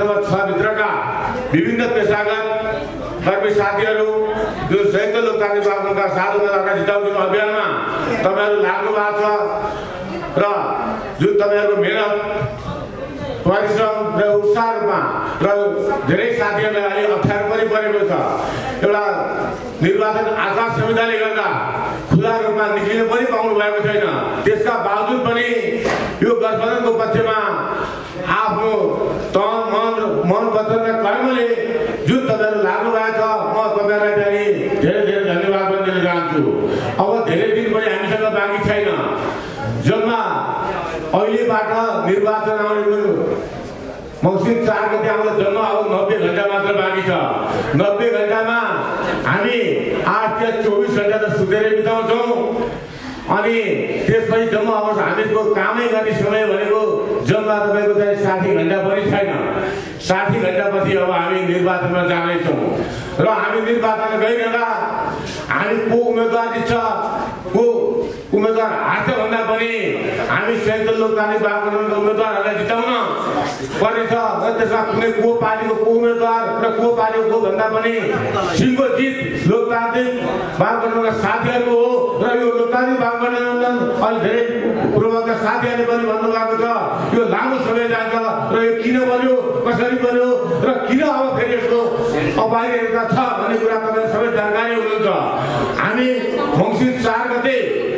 भित्रका विभिन्न पेशागत कर्मी साथीहरू जुन संयुक्त लोकतान्त्रिक वामदलका 7 उम्मेदवारका जिताउने अभियानमा तपाईहरु लाग्नु भएको छ र जुन तपाईहरुको मेहनत परिश्रम र उत्साहमा र धेरै साथीहरुलाई अहिले अप्ठ्यारो पनि परेको छ। एउटा निर्वाचन आचार संहिताले गर्दा खुला रूपमा निक्लिन पनि पाउनु भएको छैन। त्यसका बावजुद पनि यो गठबन्धनको पक्षमा आफ्नो तन मन वचन र कर्मले जुन तपाईहरु लाग्नु भएको छ, म तपाईहरुलाई चाहिँ धेरै धेरै धन्यवाद पनि दिन चाहन्छु। अब धेरै दिन पनि हामीसँग बाँकी छैन। जम्मा अहिलेबाट निर्वाचन आउने मङ्सिर 4 गते आउँदा जम्मा अब 90 घण्टा मात्र बाँकी छ। 90 घण्टामा हामी 8 या 24 घण्टा त सुतेर बिताउँछौँ अनि त्यसपछि जम्मा अब हामीको कामै गर्ने समय भनेको जम्मा तपाईको चाहिँ 60 घण्टा पनि छैन। 60 घण्टापछि अब हामी निर्वाचनमा जानेछौँ र हामी निर्वाचन गइरहँदा हामी को उम्मेदवार जित्छ को उम्मेदवार हार्छ भन्दा पनि हामी संयुक्त लोकतान्त्रिक वामदलका उम्मेदवारहरूलाई जिताउन पर्नेछ र त्यसमा कुनै को पार्टीको को उम्मेदवार र को पार्टीको को भन्दा पनि सिंहको जित लोकतान्त्रिक वामदलका साथीहरूको हो र यो लोकतान्त्रिक वामदल अलि धेरै पूर्वका साथीहरूले पनि भन्नुभएको छ यो लामो समय जान्छ र यो किन बन्यो कसरी बन्यो र किन अब फेरि यसको अपायता छ भन्ने कुरा तपाईहरु सबै जानकारी हुनुहुन्छ। हामी मङ्सिर 4 गते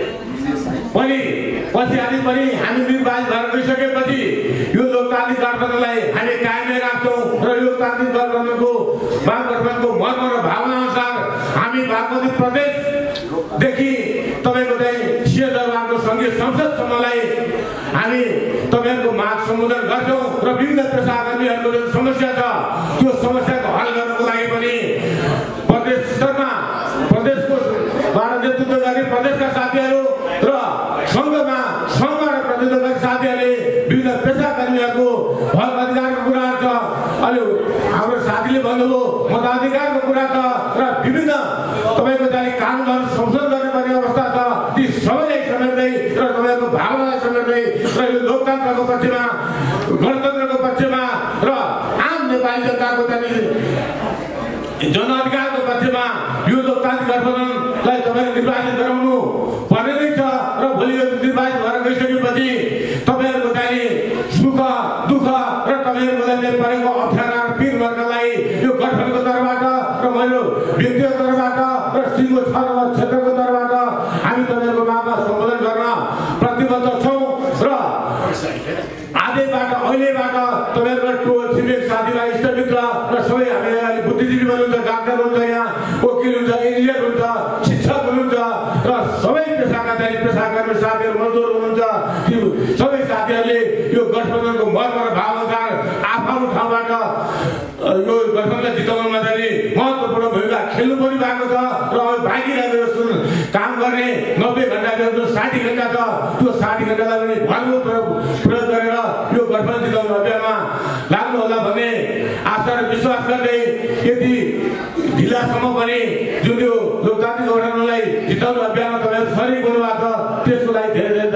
पनि पछि पनि हामी निर्वाचित भएर गइसकेपछि यो लोकतान्त्रिक गठबन्धनलाई हामी कायमै राख्छौँ र लोकतान्त्रिक गठबन्धनको वामगठबन्धनको मर्म र भावना अनुसार हामी बागमती प्रदेशदेखि तपाईको चाहिँ सिंहदरबारको संघीय संसदसम्मलाई हामी तपाईहरुको माग सम्बोधन गर्छौँ र विभिन्न पेशाकर्मीहरूको जुन समस्या छ त्यो समस्याको हल गर्नको लागि पनि प्रदेश स्तरमा प्रदेशको नेतृत्व गर्ने प्रदेशका साथीहरू र संघमा संघ र प्रतिनिधित्व साथीहरूले विभिन्न पेशाकर्मीहरूको हक अधिकारको कुरा छ। अहिले हाम्रो साथीले भन्नुभयो मताधिकारको कुरा छ र विभिन्न तपाईको चाहिँ कानुनहरू संशोधन गर्नुपर्ने अवस्था छ। ती सबैलाई समेट्दै र तपाईको भावनालाई समेट्दै र यो लोकतन्त्रको पक्षमा गणतन्त्रको पक्षमा र आम नेपाली जनताको चाहिँ जनअधिकारको पक्षमा यो लोकतान्त्रिक गठबन्धनलाई तपाईले निर्वाचित गराउनु पर्ने नै छ र भोलि यो निर्वाचित भएर गइसकेपछि तपाईहरुको चाहिँ सुख दुःख र तपाईहरुको लागि परेको अप्ठ्यारा पीर वर्गलाई यो गठबन्धनको तर्फबाट र मेरो व्यक्तिगत तर्फबाट र सिंहको 6 क्षेत्रको तर्फबाट हामी तपाईहरुको मागमा सम्बोधन गर्न प्रतिबद्ध छौँ र आजैबाट अहिलेबाट तपाईहरुको टोल छिमेक साथीभाइ इष्टमित्र र सबै हामी बुद्धिजीवी हुनुहुन्छ, डाक्टर हुनुहुन्छ, यहाँ वकिल हुन्छ, इन्जिनियर हुन्छ, शिक्षक हुनुहुन्छ र सबै पेशाकर्मी साथीहरू मजदुर हुनुहुन्छ। ती सबै साथीहरूले यो गठबन्धनको मर्म र भावनाकार आफ्नो ठाउँबाट यो गठबन्धनलाई जिताउनमा चाहिँ महत्त्वपूर्ण भूमिका खेल्नु पनि भएको छ र अब बाँकी रहेको काम गर्ने 90 घण्टाको जुन 60 घण्टा छ त्यो 60 घण्टालाई पनि भरपूर प्रयोग गरेर यो गठबन्धन जिताउने अभियानमा लाग्नु होला भन्ने आशा र विश्वास गर्दै यदि ढिलासम्म पनि जुन यो लोकतान्त्रिक गठबन्धनलाई जिताउने अभियानमा तपाईहरु सहयोग गर्नुभएको छ त्यसको लागि धेरै धेरै